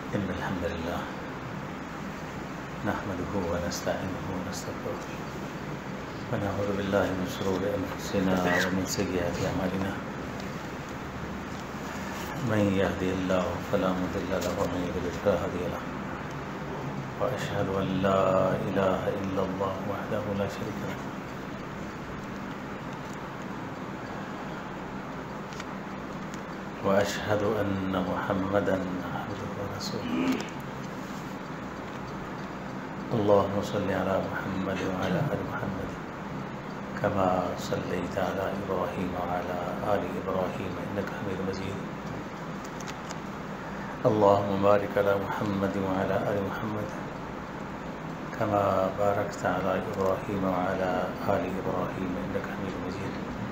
إن الحمد لله نحمده ونستعينه ونستغفره ونعوذ بالله من شرور أنفسنا ومن سيئات أعمالنا من يهدي الله فلا مضل له ومن يضلل فلا هادي له وأشهد أن لا إله إلا الله وحده لا شريك له وأشهد أن محمدًا عبده ورسوله اللهم صل على محمد وعلى آل محمد كما صليت على إبراهيم وعلى آل إبراهيم إنك حميد مجيد اللهم بارك على محمد وعلى آل محمد كما باركت على إبراهيم وعلى آل إبراهيم إنك حميد مجيد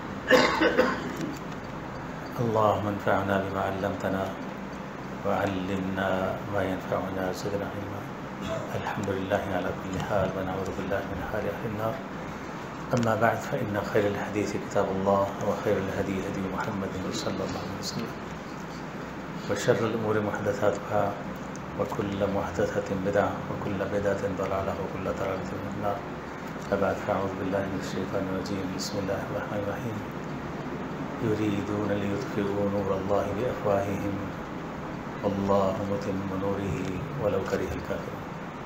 اللهم انفعنا بما علمتنا وعلمنا ما ينفعنا وزدنا علما الحمد لله على كل حال ونعوذ بالله من حال أهل النار أما بعد فإن خير الحديث كتاب الله وخير الهدي هدي محمد صلى الله عليه وسلم وشر الأمور محدثاتها وكل محدثة بدعة وكل بدعة ضلالة وكل ضلالة في النار فبعد فأعوذ بالله من الشيطان الرجيم بسم الله الرحمن الرحيم يريدون ليطفئوا نور الله بأفواههم والله متم نوره ولو كره الكافرون.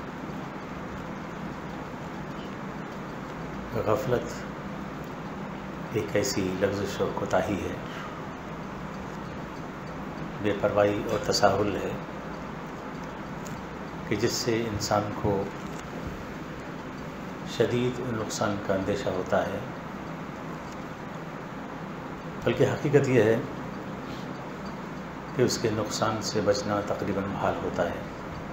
غفلت ایک ایسی لغزش اور کوتاہی ہے، بے پرواہی اور تساہل ہے کہ جس سے انسان کو شدید نقصان کا اندیشہ ہوتا ہے، بلکہ حقیقت یہ ہے کہ اس کے نقصان سے بچنا تقریباً محال ہوتا ہے۔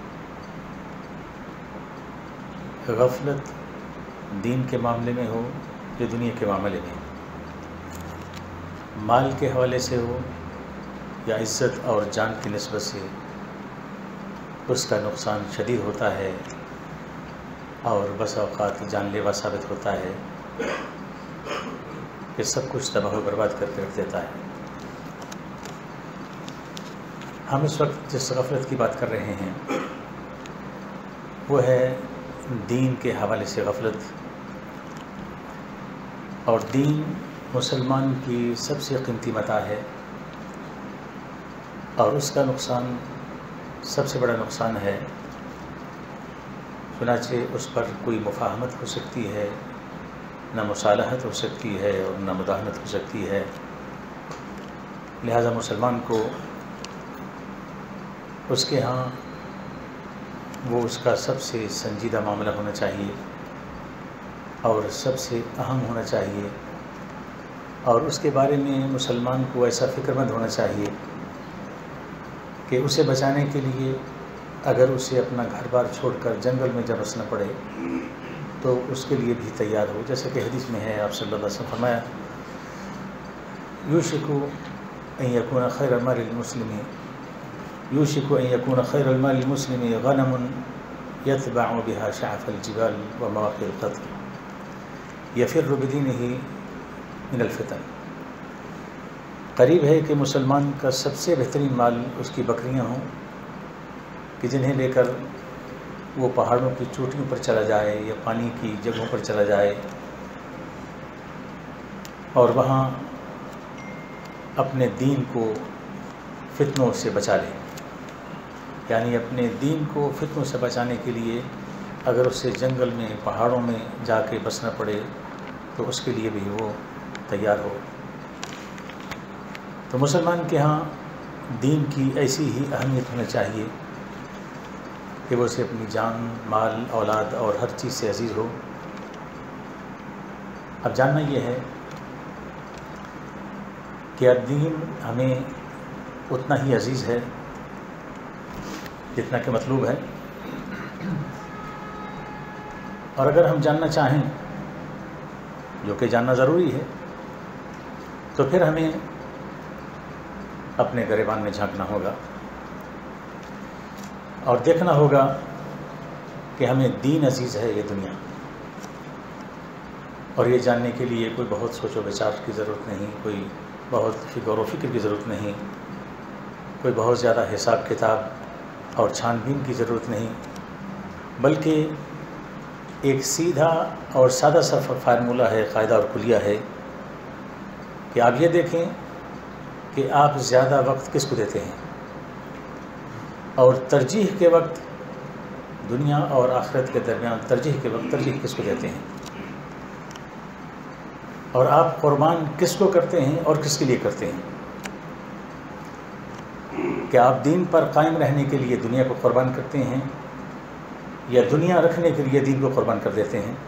غفلت دین کے معاملے میں ہو یا دنیا کے معاملے میں، مال کے حوالے سے ہو یا عزت اور جان کی نسبت سے، اس کا نقصان شدید ہوتا ہے اور بس اوقات جان لیوا ثابت ہوتا ہے کہ سب کچھ تباہ و برباد کر کے رکھ دیتا ہے۔ ہم اس وقت جس غفلت کی بات کر رہے ہیں وہ ہے دین کے حوالے سے غفلت، اور دین مسلمان کی سب سے قیمتی متاع ہے، اور اس کا نقصان سب سے بڑا نقصان ہے، چنانچہ اس پر کوئی مفاہمت ہو سکتی ہے، نہ مصالحت ہو سکتی ہے اور نہ مداہنت ہو سکتی ہے۔ لہذا مسلمان کو اس کے ہاں وہ اس کا سب سے سنجیدہ معاملہ ہونا چاہیے اور سب سے اہم ہونا چاہیے، اور اس کے بارے میں مسلمان کو ایسا فکر مند ہونا چاہیے کہ اسے بچانے کے لیے اگر اسے اپنا گھر بار چھوڑ کر جنگل میں جب بسنا پڑے تو اس کے لیے بھی تیار ہو، جیسا کہ حدیث میں ہے آپ صلی اللہ علیہ وسلم فرمایا یوشک ان یکون خیر المال المسلم یوشک ان یکون خیر المال المسلم غنم یتبع بها شعف الجبال ومواقع القتل یفر بدینہ من الفتن۔ قریب ہے کہ مسلمان کا سب سے بہترین مال اس کی بکریاں ہوں کہ جنہیں لے کر وہ پہاڑوں کی چوٹیوں پر چلا جائے یا پانی کی جگہوں پر چلا جائے اور وہاں اپنے دین کو فتنوں سے بچا لے، یعنی اپنے دین کو فتنوں سے بچانے کے لیے اگر اسے جنگل میں پہاڑوں میں جا کے بسنا پڑے تو اس کے لیے بھی وہ تیار ہو۔ تو مسلمان کے ہاں دین کی ایسی ہی اہمیت ہونا چاہیے کہ وہ اسے اپنی جان، مال، اولاد اور ہر چیز سے عزیز ہو۔ اب جاننا یہ ہے کہ دین ہمیں اتنا ہی عزیز ہے جتنا کہ مطلوب ہے، اور اگر ہم جاننا چاہیں، جو کہ جاننا ضروری ہے، تو پھر ہمیں اپنے گریبان میں جھانکنا ہوگا اور دیکھنا ہوگا کہ ہمیں دین عزیز ہے یہ دنیا، اور یہ جاننے کے لیے کوئی بہت سوچ و بچار کی ضرورت نہیں، کوئی بہت غور و فکر کی ضرورت نہیں، کوئی بہت زیادہ حساب کتاب اور چھان بین کی ضرورت نہیں، بلکہ ایک سیدھا اور سادہ سا فارمولہ ہے، قاعدہ اور کلیہ ہے کہ آپ یہ دیکھیں کہ آپ زیادہ وقت کس کو دیتے ہیں، اور ترجیح کے وقت دنیا اور آخرت کے درمیان ترجیح کے وقت ترجیح کس کو دیتے ہیں، اور آپ قربان کس کو کرتے ہیں اور کس کے لیے کرتے ہیں؟ کہ آپ دین پر قائم رہنے کے لیے دنیا کو قربان کرتے ہیں یا دنیا رکھنے کے لیے دین کو قربان کر دیتے ہیں؟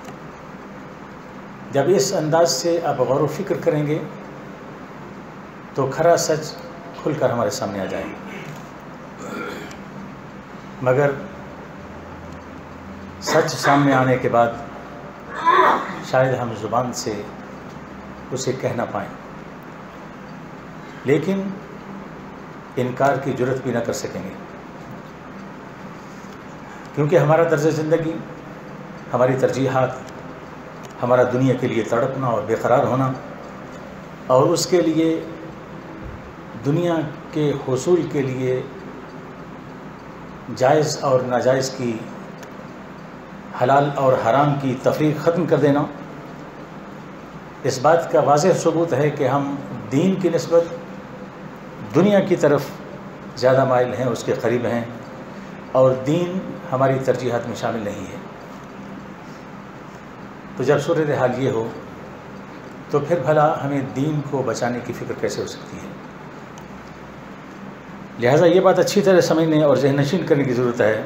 جب اس انداز سے آپ غور و فکر کریں گے تو کھرا سچ کھل کر ہمارے سامنے آ جائے گا، مگر سچ سامنے آنے کے بعد شاید ہم زبان سے اسے کہہ نہ پائیں، لیکن انکار کی جرات بھی نہ کر سکیں گے، کیونکہ ہمارا طرز زندگی، ہماری ترجیحات، ہمارا دنیا کے لیے تڑپنا اور بے قرار ہونا، اور اس کے لیے دنیا کے حصول کے لیے جائز اور ناجائز کی، حلال اور حرام کی تفریق ختم کر دینا، اس بات کا واضح ثبوت ہے کہ ہم دین کی نسبت دنیا کی طرف زیادہ مائل ہیں، اس کے قریب ہیں، اور دین ہماری ترجیحات میں شامل نہیں ہے۔ تو جب صورتحال یہ ہو تو پھر بھلا ہمیں دین کو بچانے کی فکر کیسے ہو سکتی ہے؟ لہٰذا یہ بات اچھی طرح سمجھنے اور ذہن نشین کرنے کی ضرورت ہے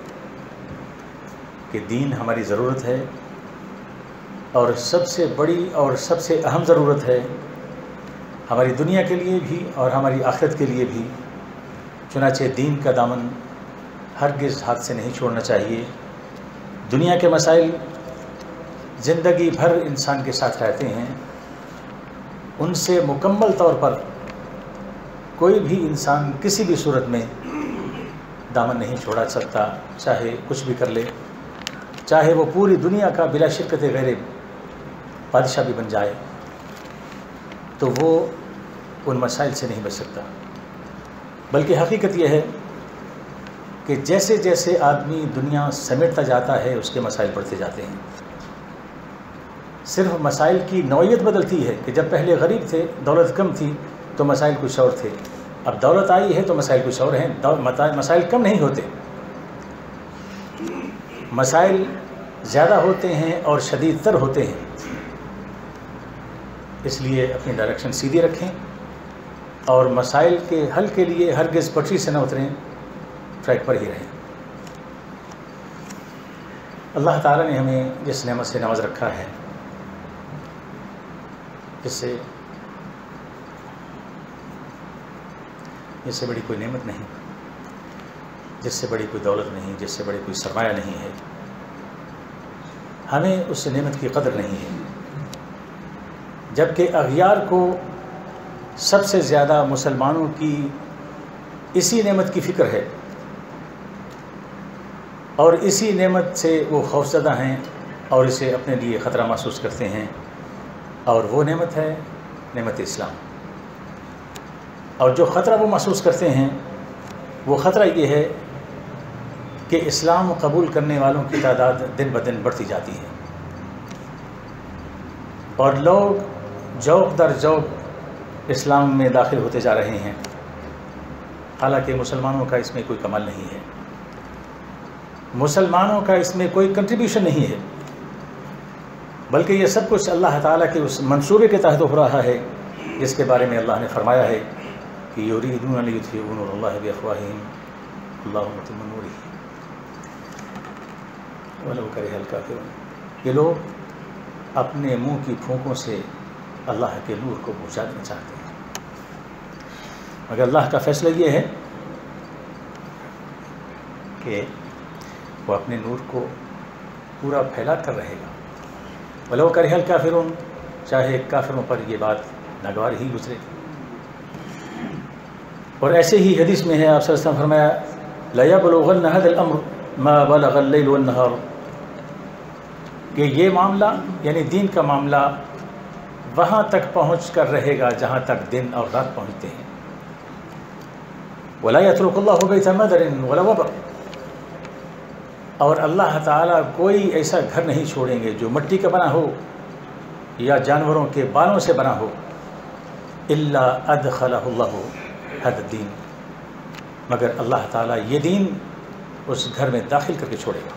کہ دین ہماری ضرورت ہے، اور سب سے بڑی اور سب سے اہم ضرورت ہے ہماری دنیا کے لیے بھی اور ہماری آخرت کے لیے بھی۔ چنانچہ دین کا دامن ہرگز ہاتھ سے نہیں چھوڑنا چاہیے۔ دنیا کے مسائل زندگی بھر انسان کے ساتھ رہتے ہیں، ان سے مکمل طور پر کوئی بھی انسان کسی بھی صورت میں دامن نہیں چھوڑا سکتا، چاہے کچھ بھی کر لے، چاہے وہ پوری دنیا کا بلا شرکت غیر بادشاہ بھی بن جائے، تو وہ ان مسائل سے نہیں بچ سکتا۔ بلکہ حقیقت یہ ہے کہ جیسے جیسے آدمی دنیا سمیٹتا جاتا ہے اس کے مسائل بڑھتے جاتے ہیں۔ صرف مسائل کی نوعیت بدلتی ہے کہ جب پہلے غریب تھے، دولت کم تھی تو مسائل کچھ اور تھے، اب دولت آئی ہے تو مسائل کچھ اور ہیں، مسائل کم نہیں ہوتے، مسائل زیادہ ہوتے ہیں اور شدید تر ہوتے ہیں۔ اس لیے اپنی ڈائریکشن سیدھی رکھیں اور مسائل کے حل کے لیے ہرگز پٹری سے نہ اتریں، ٹریک پر ہی رہیں۔ اللہ تعالیٰ نے ہمیں جس نعمت سے نواز رکھا ہے، جس سے بڑی کوئی نعمت نہیں، جس سے بڑی کوئی دولت نہیں، جس سے بڑی کوئی سرمایہ نہیں ہے، ہمیں اس نعمت کی قدر نہیں ہے، جبکہ اغیار کو سب سے زیادہ مسلمانوں کی اسی نعمت کی فکر ہے، اور اسی نعمت سے وہ خوفزدہ ہیں اور اسے اپنے لیے خطرہ محسوس کرتے ہیں، اور وہ نعمت ہے نعمت اسلام۔ اور جو خطرہ وہ محسوس کرتے ہیں، وہ خطرہ یہ ہے کہ اسلام قبول کرنے والوں کی تعداد دن بدن بڑھتی جاتی ہے، اور لوگ ذوق در ذوق اسلام میں داخل ہوتے جا رہے ہیں، حالانکہ مسلمانوں کا اس میں کوئی کمال نہیں ہے، مسلمانوں کا اس میں کوئی کنٹریبیوشن نہیں ہے، بلکہ یہ سب کچھ اللہ تعالیٰ کے اس منصوبے کے تحت ہو رہا ہے جس کے بارے میں اللہ نے فرمایا ہے کہ یریدون لیطفئوا نور اللہ بافواہہم اللہ متم نورہ ولو کرہ الکافرون۔ یہ لوگ اپنے منہ کی پھونکوں سے اللہ کے نور کو بجھا دینا چاہتے ہیں، مگر اللہ کا فیصلہ یہ ہے کہ وہ اپنے نور کو پورا پھیلا کر رہے گا، ولو کرہ الکافرون، چاہے کافروں پر یہ بات ناگوار ہی گزرے۔ اور ایسے ہی حدیث میں ہے، آپ صلی اللہ علیہ وسلم فرمایا لَيَبْلُغَنَّ هَذَا الْأَمْرُ مَا بَلَغَ اللَّيْلُ وَالنَّهَارُ، کہ یہ معاملہ یعنی دین کا معاملہ وہاں تک پہنچ کر رہے گا جہاں تک دن اور رات پہنچتے ہیں۔ ولا يترك الله بيت مدر ولا وبر، اور اللہ تعالیٰ کوئی ایسا گھر نہیں چھوڑیں گے جو مٹی کا بنا ہو یا جانوروں کے بالوں سے بنا ہو، الا ادخلہ اللہ هذا الدین، مگر اللہ تعالیٰ یہ دین اس گھر میں داخل کر کے چھوڑے گا۔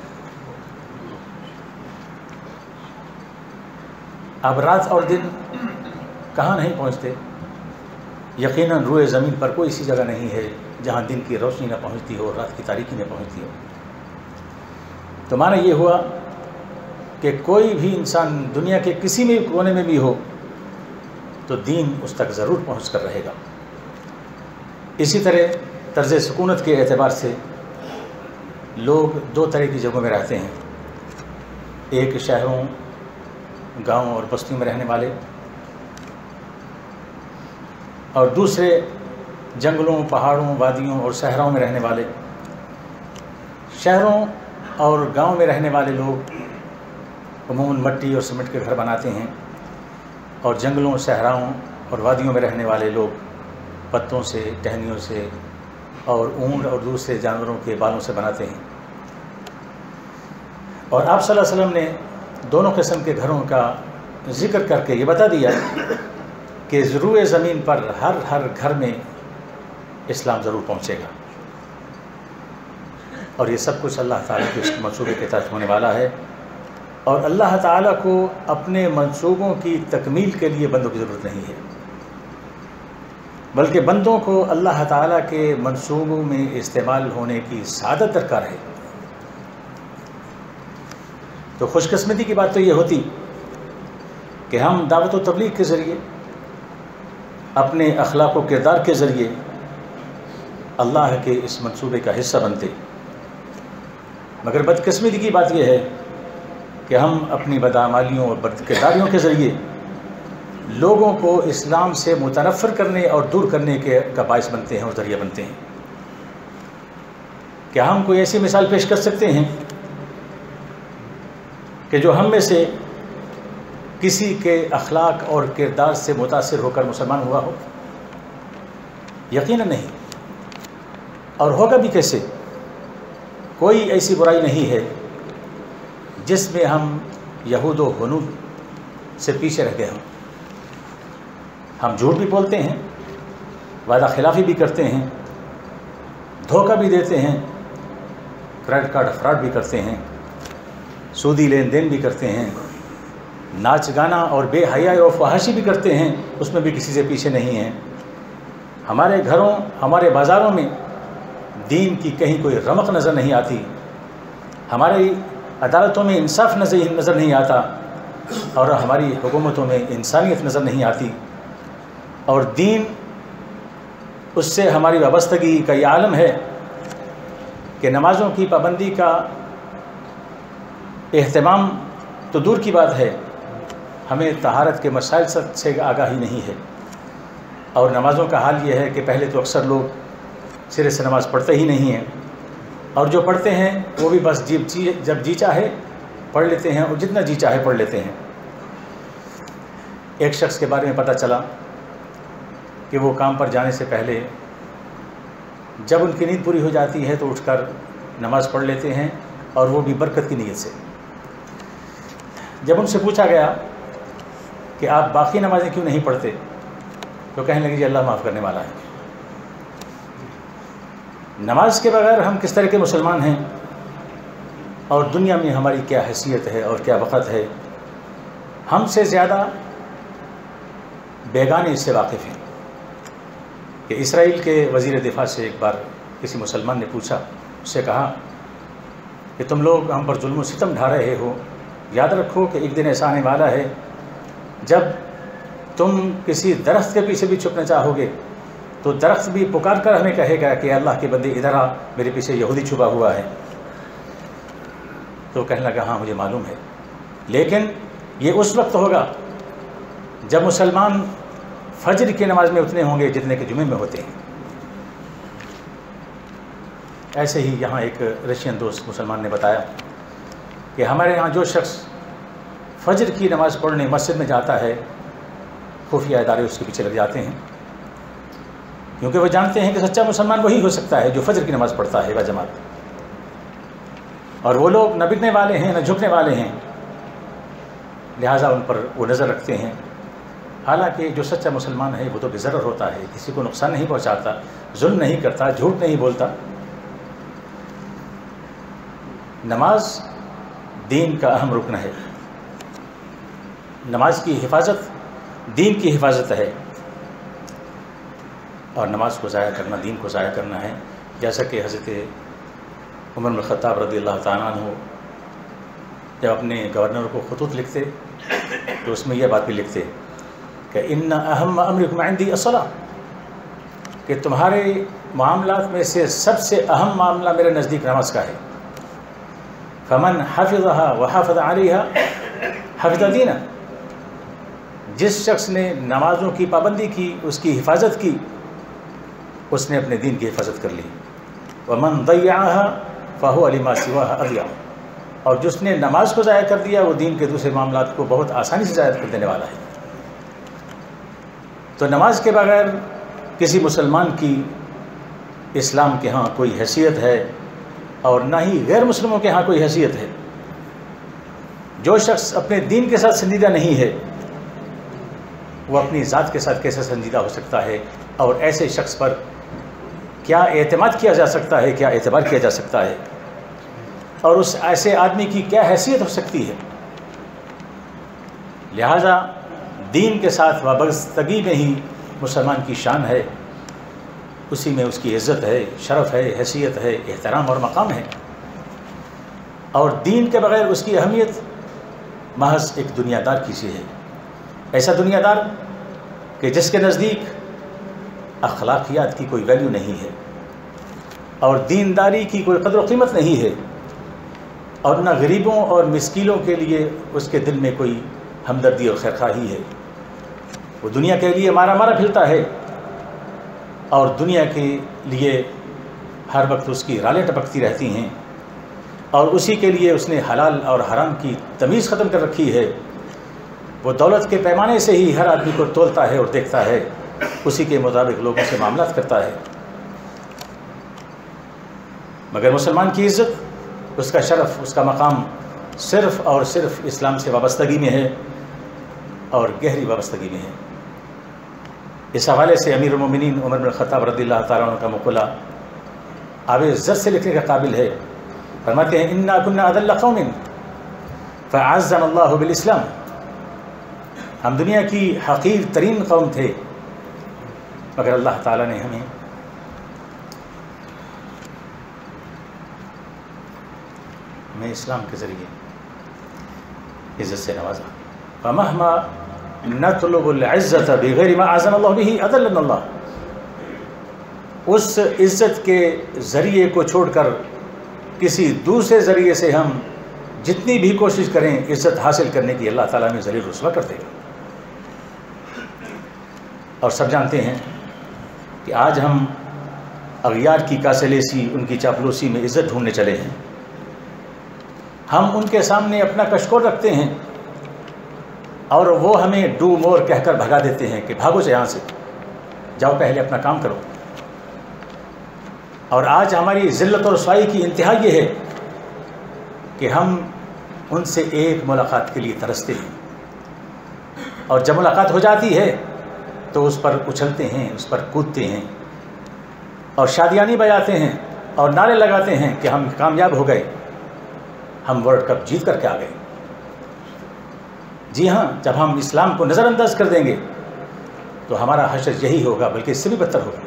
اب رات اور دن کہاں نہیں پہنچتے؟ یقیناً روئے زمین پر کوئی ایسی جگہ نہیں ہے جہاں دن کی روشنی نہ پہنچتی ہو، رات کی تاریکی نہ پہنچتی ہو۔ تو معنی یہ ہوا کہ کوئی بھی انسان دنیا کے کسی بھی کونے میں بھی ہو تو دین اس تک ضرور پہنچ کر رہے گا۔ اسی طرح طرز سکونت کے اعتبار سے لوگ دو طرح کی جگہوں میں رہتے ہیں، ایک شہروں، گاؤں اور بستیوں میں رہنے والے، اور دوسرے جنگلوں، پہاڑوں، وادیوں اور صحراؤں میں رہنے والے۔ شہروں اور گاؤں میں رہنے والے لوگ عموماً مٹی اور سیمنٹ کے گھر بناتے ہیں، اور جنگلوں، صحراؤں اور وادیوں میں رہنے والے لوگ پتوں سے، ٹہنیوں سے اور اونٹ اور دوسرے جانوروں کے بالوں سے بناتے ہیں۔ اور آپ صلی اللہ علیہ وسلم نے دونوں قسم کے گھروں کا ذکر کر کے یہ بتا دیا کہ روئے زمین پر ہر گھر میں اسلام ضرور پہنچے گا، اور یہ سب کچھ اللہ تعالیٰ کے اس منصوبے کے تحت ہونے والا ہے، اور اللہ تعالیٰ کو اپنے منصوبوں کی تکمیل کے لیے بندوں کی ضرورت نہیں ہے، بلکہ بندوں کو اللہ تعالیٰ کے منصوبوں میں استعمال ہونے کی سعادت درکار ہے۔ تو خوش قسمتی کی بات تو یہ ہوتی کہ ہم دعوت و تبلیغ کے ذریعے، اپنے اخلاق و کردار کے ذریعے اللہ کے اس منصوبے کا حصہ بنتے، مگر بدقسمتی کی بات یہ ہے کہ ہم اپنی بدعمالیوں اور بدکرداریوں کے ذریعے لوگوں کو اسلام سے متنفر کرنے اور دور کرنے کا باعث بنتے ہیں اور ذریعہ بنتے ہیں۔ کیا ہم کوئی ایسی مثال پیش کر سکتے ہیں کہ جو ہم میں سے کسی کے اخلاق اور کردار سے متاثر ہو کر مسلمان ہوا ہو؟ یقیناً نہیں، اور ہوگا بھی کیسے؟ کوئی ایسی برائی نہیں ہے جس میں ہم یہود و ہنود سے پیچھے رہ گئے ہوں۔ ہم جھوٹ بھی بولتے ہیں، وعدہ خلافی بھی کرتے ہیں، دھوکہ بھی دیتے ہیں، کریڈٹ کارڈ فراڈ بھی کرتے ہیں، سودی لین دین بھی کرتے ہیں، ناچ گانا اور بے حیائی اور فحاشی بھی کرتے ہیں، اس میں بھی کسی سے پیچھے نہیں ہیں۔ ہمارے گھروں، ہمارے بازاروں میں دین کی کہیں کوئی رمق نظر نہیں آتی، ہماری عدالتوں میں انصاف نظر نہیں آتا، اور ہماری حکومتوں میں انسانیت نظر نہیں آتی، اور دین اس سے ہماری وابستگی کا یہ عالم ہے کہ نمازوں کی پابندی کا اہتمام تو دور کی بات ہے، ہمیں طہارت کے مسائل سے آگاہی نہیں ہے۔ اور نمازوں کا حال یہ ہے کہ پہلے تو اکثر لوگ سرے سے نماز پڑھتے ہی نہیں ہیں، اور جو پڑھتے ہیں وہ بھی بس جب جی چاہے پڑھ لیتے ہیں، اور جتنا جی چاہے پڑھ لیتے ہیں۔ ایک شخص کے بارے میں پتہ چلا کہ وہ کام پر جانے سے پہلے جب ان کی نیند پوری ہو جاتی ہے تو اٹھ کر نماز پڑھ لیتے ہیں، اور وہ بھی برکت کی نیت سے۔ جب ان سے پوچھا گیا کہ آپ باقی نمازیں کیوں نہیں پڑھتے، تو کہنے لگے جی اللہ معاف کرنے والا ہے۔ نماز کے بغیر ہم کس طرح کے مسلمان ہیں، اور دنیا میں ہماری کیا حیثیت ہے اور کیا وقت ہے؟ ہم سے زیادہ بیگانے اس سے واقف ہیں کہ اسرائیل کے وزیر دفاع سے ایک بار کسی مسلمان نے پوچھا، اس سے کہا کہ تم لوگ ہم پر ظلم و ستم ڈھا رہے ہو، یاد رکھو کہ ایک دن ایسا آنے والا ہے جب تم کسی درخت کے پیچھے بھی چھپنا چاہو گے تو درخت بھی پکار کر ہمیں کہے گا کہ اللہ کے بندے ادھر آ، میرے پیچھے یہودی چھپا ہوا ہے۔ تو کہنے لگا ہاں مجھے معلوم ہے، لیکن یہ اس وقت ہوگا جب مسلمان فجر کی نماز میں اتنے ہوں گے جتنے کہ جمعے میں ہوتے ہیں۔ ایسے ہی یہاں ایک رشین دوست مسلمان نے بتایا کہ ہمارے یہاں جو شخص فجر کی نماز پڑھنے مسجد میں جاتا ہے، خفیہ ادارے اس کے پیچھے لگ جاتے ہیں، کیونکہ وہ جانتے ہیں کہ سچا مسلمان وہی ہو سکتا ہے جو فجر کی نماز پڑھتا ہے باجماعت، اور وہ لوگ نہ بکنے والے ہیں نہ جھکنے والے ہیں، لہٰذا ان پر وہ نظر رکھتے ہیں۔ حالانکہ جو سچا مسلمان ہے وہ تو بضرر ہوتا ہے، کسی کو نقصان نہیں پہنچاتا، ظلم نہیں کرتا، جھوٹ نہیں بولتا۔ نماز دین کا اہم رکن ہے، نماز کی حفاظت دین کی حفاظت ہے، اور نماز کو ضائع کرنا دین کو ضائع کرنا ہے۔ جیسا کہ حضرت عمر بن الخطاب رضی اللہ تعالیٰ عنہ جب اپنے گورنر کو خطوط لکھتے تو اس میں یہ بات بھی لکھتے کہ ان اہم امرکم عندی الصلاۃ، کہ تمہارے معاملات میں سے سب سے اہم معاملہ میرے نزدیک نماز کا ہے۔ فمن حفظها وحافظ علیها حفظ دینہ، جس شخص نے نمازوں کی پابندی کی، اس کی حفاظت کی، اس نے اپنے دین کی حفاظت کر لی۔ ومن ضیعها فهو لما سواها اضیع، اور جس نے نماز کو ضائع کر دیا وہ دین کے دوسرے معاملات کو بہت آسانی سے ضائع کر دینے والا ہے۔ تو نماز کے بغیر کسی مسلمان کی اسلام کے ہاں کوئی حیثیت ہے اور نہ ہی غیر مسلموں کے ہاں کوئی حیثیت ہے۔ جو شخص اپنے دین کے ساتھ سنجیدہ نہیں ہے وہ اپنی ذات کے ساتھ کیسے سنجیدہ ہو سکتا ہے، اور ایسے شخص پر کیا اعتماد کیا جا سکتا ہے، کیا اعتبار کیا جا سکتا ہے، اور اس ایسے آدمی کی کیا حیثیت ہو سکتی ہے۔ لہذا دین کے ساتھ وابستگی میں ہی مسلمان کی شان ہے، اسی میں اس کی عزت ہے، شرف ہے، حیثیت ہے، احترام اور مقام ہے۔ اور دین کے بغیر اس کی اہمیت محض ایک دنیا دار کی سی ہے، ایسا دنیا دار کہ جس کے نزدیک اخلاقیات کی کوئی ویلیو نہیں ہے اور دینداری کی کوئی قدر و قیمت نہیں ہے، اور نہ غریبوں اور مسکینوں کے لیے اس کے دل میں کوئی ہمدردی اور خیرخواہی ہے۔ وہ دنیا کے لیے مارا مارا پھرتا ہے، اور دنیا کے لیے ہر وقت اس کی رالیں ٹپکتی رہتی ہیں، اور اسی کے لیے اس نے حلال اور حرام کی تمیز ختم کر رکھی ہے۔ وہ دولت کے پیمانے سے ہی ہر آدمی کو تولتا ہے اور دیکھتا ہے، اسی کے مطابق لوگوں سے معاملات کرتا ہے۔ مگر مسلمان کی عزت، اس کا شرف، اس کا مقام صرف اور صرف اسلام سے وابستگی میں ہے، اور گہری وابستگی میں ہے۔ اس حوالے سے امیر المومنین عمر بن الخطاب رضی اللہ تعالیٰ عنہ کا مقولہ آب عزت سے لکھنے کا قابل ہے۔ فرماتے ہیں انا کنا اذل قوم فاعزنا اللہ بالاسلام، ہم دنیا کی حقیر ترین قوم تھے مگر اللہ تعالیٰ نے ہمیں اسلام کے ذریعے عزت سے نوازا۔ فمہما نطلب العزت بغیر ما اعزنا اللہ به اذلنا اللہ، اس عزت کے ذریعے کو چھوڑ کر کسی دوسرے ذریعے سے ہم جتنی بھی کوشش کریں عزت حاصل کرنے کی، اللہ تعالیٰ میں ذلیل رسوا کر دے گا۔ اور سب جانتے ہیں کہ آج ہم اغیار کی کاسلیسی، ان کی چاپلوسی میں عزت ڈھونڈنے چلے ہیں۔ ہم ان کے سامنے اپنا کشکول رکھتے ہیں اور وہ ہمیں ڈو مور کہہ کر بھگا دیتے ہیں کہ بھاگو سے یہاں سے، جاؤ پہلے اپنا کام کرو۔ اور آج ہماری ذلت اور رسوائی کی انتہا یہ ہے کہ ہم ان سے ایک ملاقات کے لیے ترستے ہیں، اور جب ملاقات ہو جاتی ہے تو اس پر اچھلتے ہیں، اس پر کودتے ہیں، اور شادیانی بجاتے ہیں اور نعرے لگاتے ہیں کہ ہم کامیاب ہو گئے، ہم ورلڈ کپ جیت کر کے آ گئے۔ جی ہاں، جب ہم اسلام کو نظر انداز کر دیں گے تو ہمارا حشر یہی ہوگا، بلکہ اس سے بھی بدتر ہوگا۔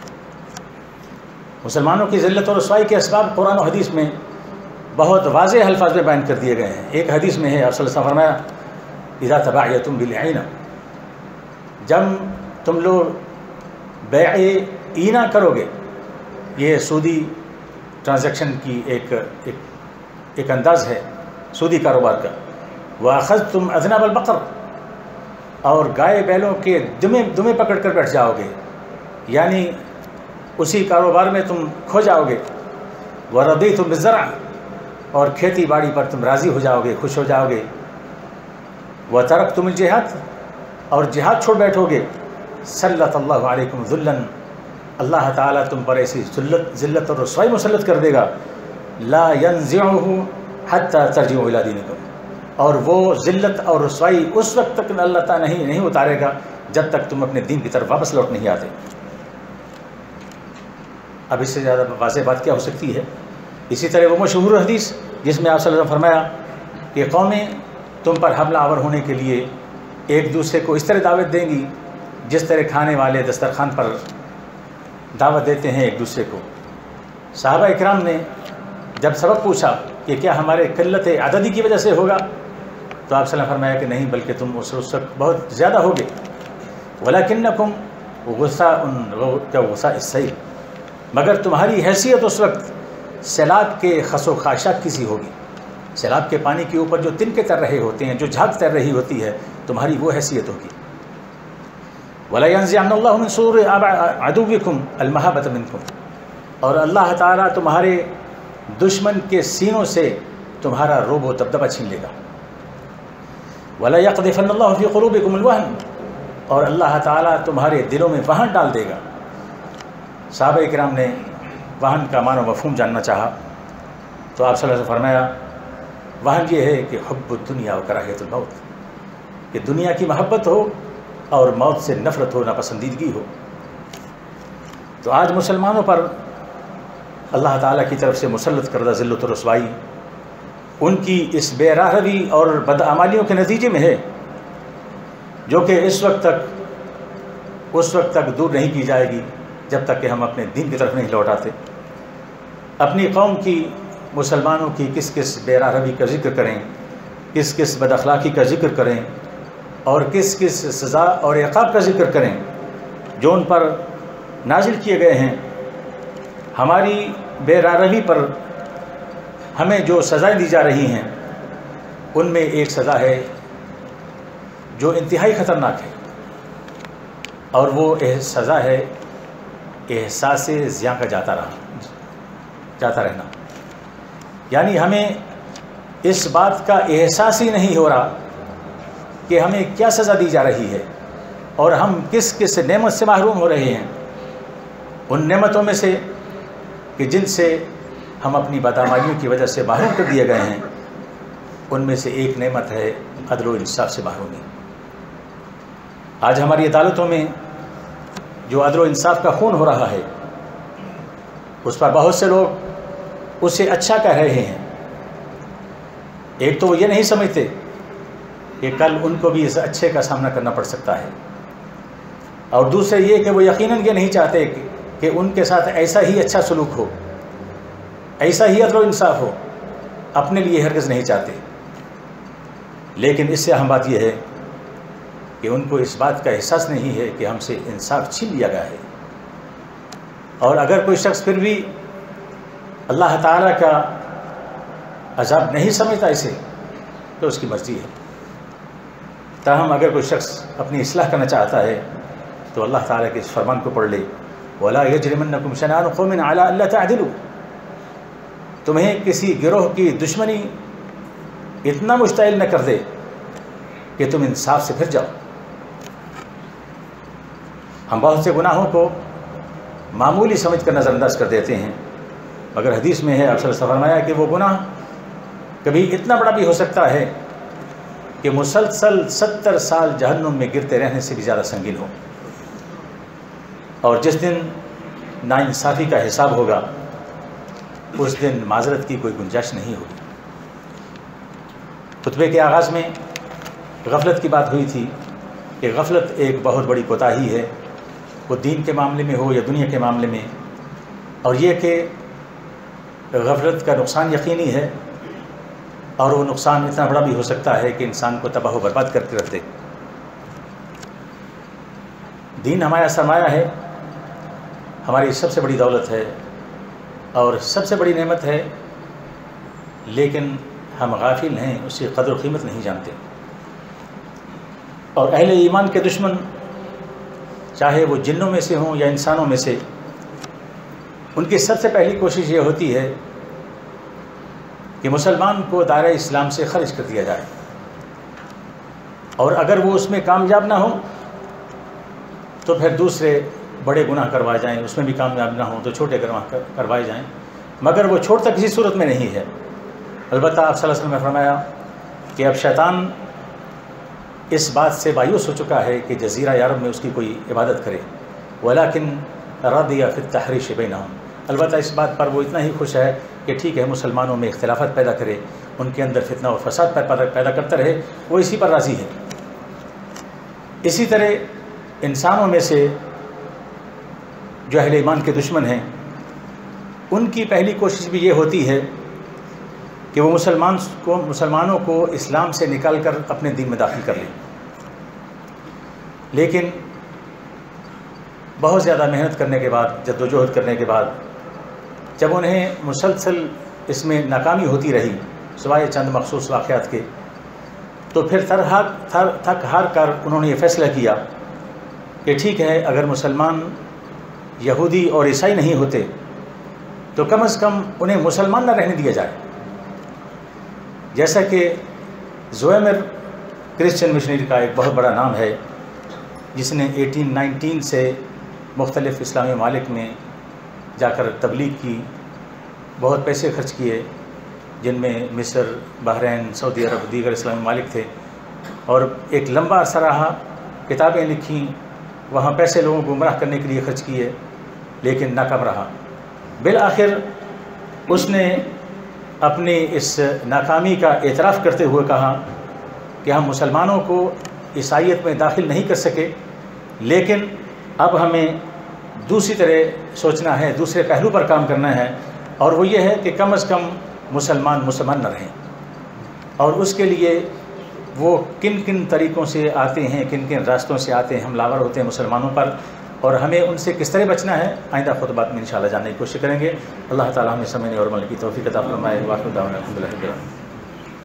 مسلمانوں کی ذلت اور رسوائی کے اسباب قرآن و حدیث میں بہت واضح الفاظ میں بیان کر دیے گئے ہیں۔ ایک حدیث میں ہے آپ صلی اللہ علیہ وسلم فرمایا اذا تبايعتم بالعینہ، جب تم لوگ بیع اینہ کرو گے، یہ سودی ٹرانزیکشن کی ایک انداز ہے سودی کاروبار کا۔ وَأَخَذْتُمْ أَذْنَابَ الْبَقَرِ، اور گائے بیلوں کے دمیں پکڑ کر بیٹھ جاؤ گے، یعنی اسی کاروبار میں تم کھو جاؤ گے۔ وَرَضِيتُمْ بِالزَّرْعِ، اور کھیتی باڑی پر تم راضی ہو جاؤ گے، خوش ہو جاؤ گے۔ وَتَرَكْتُمُ الْجِهَادَ، اور جہاد چھوڑ بیٹھو گے۔ سَلَّطَ اللَّهُ عَلَيْكُمْ ذُلًّا اللہ تعالیٰ تم پر ایسی ذلت اور رسوائی مسلط کر دے گا، لا ينزعه حتى ترجعوا الى دینکم، اور وہ ذلت اور رسوائی اس وقت تک اللہ تعالیٰ نہیں اتارے گا جب تک تم اپنے دین کی طرف واپس لوٹ نہیں آتے۔ اب اس سے زیادہ واضح بات کیا ہو سکتی ہے؟ اسی طرح وہ مشہور حدیث جس میں آپ صلی اللہ علیہ وسلم فرمایا کہ قومیں تم پر حملہ آور ہونے کے لیے ایک دوسرے کو اس طرح دعوت دیں گی جس طرح کھانے والے دسترخوان پر دعوت دیتے ہیں ایک دوسرے کو۔ صحابہ اکرام نے جب سبب پوچھا کہ کیا ہمارے قلت عددی کی وجہ سے ہوگا، تو آپ صلی اللہ علیہ وسلم فرمایا کہ نہیں، بلکہ تم اس وقت بہت زیادہ ہوگے، وَلَكِنَّكُمْ غُثَاءٌ كَغُثَاءِ السَّيْلِ، مگر تمہاری حیثیت اس وقت سیلاب کے خس و خاشاک کی سی ہوگی۔ سیلاب کے پانی کے اوپر جو تنکے تیر رہے ہوتے ہیں، جو جھاگ تیر رہی ہوتی ہے، تمہاری وہ حیثیت ہوگی۔ وَلَا يَنزِعَنَّ اللَّهُ مِن صُدُورِ عَدُوِّكُمْ الْمَحَبَّةَ مِنكُمْ، اور اللہ تعالیٰ تمہارے دشمن کے سینوں سے تمہارا رعب و دبدبہ چھین لے گا۔ وَلَا يَقْذِفَنَّ اللَّهُ فِي قُلُوبِكُمُ الْوَهْنَ، اور اللہ تعالیٰ تمہارے دلوں میں وہن ڈال دے گا۔ صحابہ کرام نے وہن کا معنی و مفہوم جاننا چاہا تو آپ صلی اللہ علیہ وسلم فرمایا وہن یہ ہے کہ حب الدنیا و کراہیت الموت، کہ دنیا کی محبت ہو اور موت سے نفرت ہو، ناپسندیدگی ہو۔ تو آج مسلمانوں پر اللہ تعالیٰ کی طرف سے مسلط کردہ ذلت و رسوائی ان کی اس بے راہ روی اور بدعمالیوں کے نتیجے میں ہے، جو کہ اس وقت تک دور نہیں کی جائے گی جب تک کہ ہم اپنے دین کی طرف نہیں لوٹ آتے۔ اپنی قوم کی، مسلمانوں کی کس کس بے راہ روی کا ذکر کریں، کس کس بد اخلاقی کا ذکر کریں، اور کس کس سزا اور عقاب کا ذکر کریں جو ان پر نازل کیے گئے ہیں۔ ہماری بے راہ روی پر ہمیں جو سزائیں دی جا رہی ہیں ان میں ایک سزا ہے جو انتہائی خطرناک ہے، اور وہ سزا ہے احساس زیاں کا جاتا رہنا، یعنی ہمیں اس بات کا احساس ہی نہیں ہو رہا کہ ہمیں کیا سزا دی جا رہی ہے اور ہم کس کس نعمت سے محروم ہو رہے ہیں۔ ان نعمتوں میں سے کہ جن سے ہم اپنی بدعمالیوں کی وجہ سے محروم کر دیے گئے ہیں، ان میں سے ایک نعمت ہے عدل و انصاف سے محرومی۔ آج ہماری عدالتوں میں جو عدل و انصاف کا خون ہو رہا ہے، اس پر بہت سے لوگ اسے اچھا کہہ رہے ہیں۔ ایک تو وہ یہ نہیں سمجھتے کہ کل ان کو بھی اس اچھے کا سامنا کرنا پڑ سکتا ہے، اور دوسرے یہ کہ وہ یقیناً یہ نہیں چاہتے کہ ان کے ساتھ ایسا ہی اچھا سلوک ہو، ایسا ہی عدل و انصاف ہو، اپنے لیے ہرگز نہیں چاہتے۔ لیکن اس سے اہم بات یہ ہے کہ ان کو اس بات کا احساس نہیں ہے کہ ہم سے انصاف چھین لیا گیا ہے، اور اگر کوئی شخص پھر بھی اللہ تعالیٰ کا عذاب نہیں سمجھتا اسے تو اس کی مرضی ہے۔ تاہم اگر کوئی شخص اپنی اصلاح کرنا چاہتا ہے تو اللہ تعالیٰ کے اس فرمان کو پڑھ لے، وَلَا يَجْرِمَنَّكُمْ شَنَآنُ قَوْمٍ عَلَىٰ أَلَّا تَعْدِلُوا، تمہیں کسی گروہ کی دشمنی اتنا مشتعل نہ کر دے کہ تم انصاف سے پھر جاؤ۔ ہم بہت سے گناہوں کو معمولی سمجھ کر نظر انداز کر دیتے ہیں، مگر حدیث میں ہے، آپ صلی اللہ علیہ وسلم فرمایا کہ وہ گناہ کبھی اتنا بڑا بھی ہو سکتا ہے کہ مسلسل 70 سال جہنم میں گرتے رہنے سے بھی زیادہ سنگین ہو، اور جس دن ناانصافی کا حساب ہوگا اس دن معذرت کی کوئی گنجائش نہیں ہوگی۔ خطبے کے آغاز میں غفلت کی بات ہوئی تھی کہ غفلت ایک بہت بڑی کوتاہی ہے، وہ دین کے معاملے میں ہو یا دنیا کے معاملے میں، اور یہ کہ غفلت کا نقصان یقینی ہے، اور وہ نقصان اتنا بڑا بھی ہو سکتا ہے کہ انسان کو تباہ و برباد کر کے رکھ دے۔ دین ہمارا سرمایہ ہے، ہماری سب سے بڑی دولت ہے اور سب سے بڑی نعمت ہے، لیکن ہم غافل ہیں، اس کی قدر و قیمت نہیں جانتے۔ اور اہل ایمان کے دشمن، چاہے وہ جنوں میں سے ہوں یا انسانوں میں سے، ان کی سب سے پہلی کوشش یہ ہوتی ہے کہ مسلمان کو دائرہ اسلام سے خارج کر دیا جائے، اور اگر وہ اس میں کامیاب نہ ہو تو پھر دوسرے بڑے گناہ کروائے جائیں اس میں بھی کامیاب نہ ہوں تو چھوٹے گناہ کروائے جائیں، مگر وہ چھوڑتا کسی صورت میں نہیں ہے۔ البتہ آپ صلی اللہ علیہ وسلم نے فرمایا کہ اب شیطان اس بات سے مایوس ہو چکا ہے کہ جزیرہ عرب میں اس کی کوئی عبادت کرے، ولیکن رضی فی التحریش بینہم، البتہ اس بات پر وہ اتنا ہی خوش ہے کہ ٹھیک ہے مسلمانوں میں اختلافات پیدا کرے، ان کے اندر فتنہ و فساد پیدا کرتا رہے، وہ اسی پر راضی ہے۔ اسی طرح انسانوں میں سے جو اہل ایمان کے دشمن ہیں ان کی پہلی کوشش بھی یہ ہوتی ہے کہ وہ مسلمانوں کو اسلام سے نکال کر اپنے دین میں داخل کر لیں، لیکن بہت زیادہ محنت کرنے کے بعد، جدوجہد کرنے کے بعد، جب انہیں مسلسل اس میں ناکامی ہوتی رہی سوائے چند مخصوص واقعات کے، تو پھر تھک ہار کر انہوں نے یہ فیصلہ کیا کہ ٹھیک ہے اگر مسلمان یہودی اور عیسائی نہیں ہوتے تو کم از کم انہیں مسلمان نہ رہنے دیا جائے۔ جیسا کہ زویمر کرسچن مشنری کا ایک بہت بڑا نام ہے، جس نے 1819 سے مختلف اسلامی ممالک میں جا کر تبلیغ کی، بہت پیسے خرچ کیے، جن میں مصر، بحرین، سعودی عرب، دیگر اسلامی ممالک تھے، اور ایک لمبا عرصہ رہا، کتابیں لکھیں، وہاں پیسے لوگوں کو گمراہ کرنے کے لیے خرچ کیے، لیکن ناکام رہا۔ بالآخر اس نے اپنی اس ناکامی کا اعتراف کرتے ہوئے کہا کہ ہم مسلمانوں کو عیسائیت میں داخل نہیں کر سکے، لیکن اب ہمیں دوسری طرح سوچنا ہے، دوسرے پہلو پر کام کرنا ہے، اور وہ یہ ہے کہ کم از کم مسلمان نہ رہیں، اور اس کے لیے وہ کن کن طریقوں سے آتے ہیں، کن کن راستوں سے آتے ہیں، حملہ آور ہوتے ہیں مسلمانوں پر، اور ہمیں ان سے کس طرح بچنا ہے، آئندہ خطبات میں انشاءاللہ جاننے کی کوشش کریں گے۔ اللہ تعالیٰ ہمیں سمجھنے اور عمل کی توفیق عطا فرمائے۔ واخر دعوانا الحمدللہ رب العالمین۔